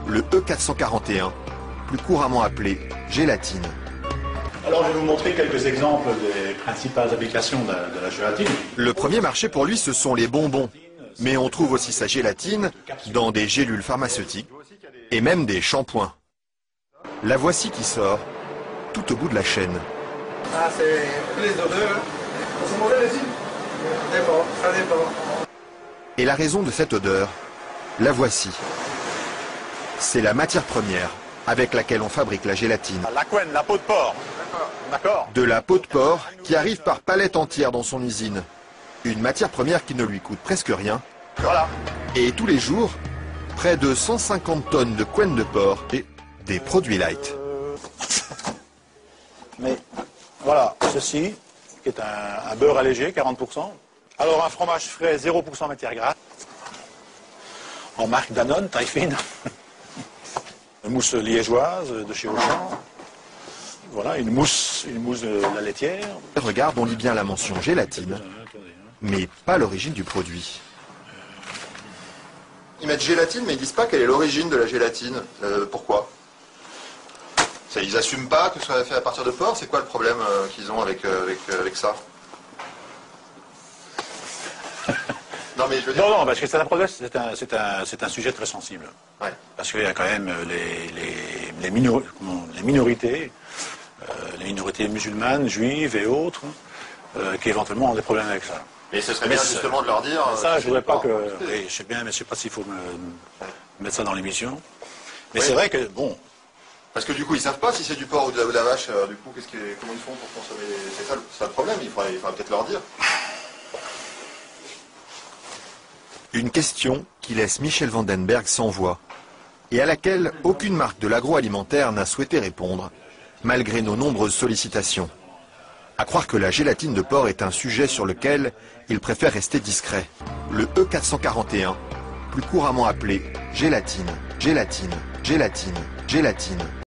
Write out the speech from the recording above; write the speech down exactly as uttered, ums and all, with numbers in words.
le E quatre cent quarante et un, plus couramment appelé gélatine. Alors je vais vous montrer quelques exemples des principales applications de la, de la gélatine. Le premier marché pour lui, ce sont les bonbons. Mais on trouve aussi sa gélatine dans des gélules pharmaceutiques et même des shampoings. La voici qui sort, tout au bout de la chaîne. Ah, c'est les odeurs. C'est mauvais aussi. Ça dépend, ça dépend. Et la raison de cette odeur, la voici. C'est la matière première avec laquelle on fabrique la gélatine. La couenne, la peau de porc. D'accord. De la peau de porc qui arrive par palettes entières dans son usine. Une matière première qui ne lui coûte presque rien. Voilà. Et tous les jours, près de cent cinquante tonnes de couenne de porc et des produits light. Mais voilà, ceci qui est un, un beurre allégé, quarante pour cent. Alors un fromage frais, zéro pour cent matière grasse. En marque Danone, taille fine. Une mousse liégeoise de chez Auchan. Voilà, une mousse, une mousse de la laitière. Regarde, on lit bien la mention gélatine, mais pas l'origine du produit. Ils mettent gélatine, mais ils disent pas quelle est l'origine de la gélatine. Euh, pourquoi? Ça, ils assument pas que ce soit fait à partir de porc. C'est quoi le problème euh, qu'ils ont avec, euh, avec, euh, avec ça? Non, mais je veux dire... Non, non, parce que c'est un, c'est un, c'est un, c'est un sujet très sensible. Ouais. Parce qu'il y a quand même les, les, les, minor, comment, les minorités, euh, les minorités musulmanes, juives et autres, euh, qui éventuellement ont des problèmes avec ça. Mais ce serait Mais bien justement de leur dire... Mais ça, euh, je voudrais pas porc. que... Oui, je sais bien, mais je sais pas s'il faut me, me mettre ça dans l'émission. Mais Oui. c'est vrai que, bon... Parce que du coup, ils savent pas si c'est du porc ou de la, ou de la vache. euh, du coup, qu'est-ce qui est- comment ils font pour consommer? C'est ça, le- c'est ça le problème. Il faudrait, il faudrait peut-être leur dire. Une question qui laisse Michel Vandenberg sans voix et à laquelle aucune marque de l'agroalimentaire n'a souhaité répondre, malgré nos nombreuses sollicitations. À croire que la gélatine de porc est un sujet sur lequel il préfère rester discret. Le E quatre cent quarante et un, plus couramment appelé gélatine, gélatine, gélatine, gélatine.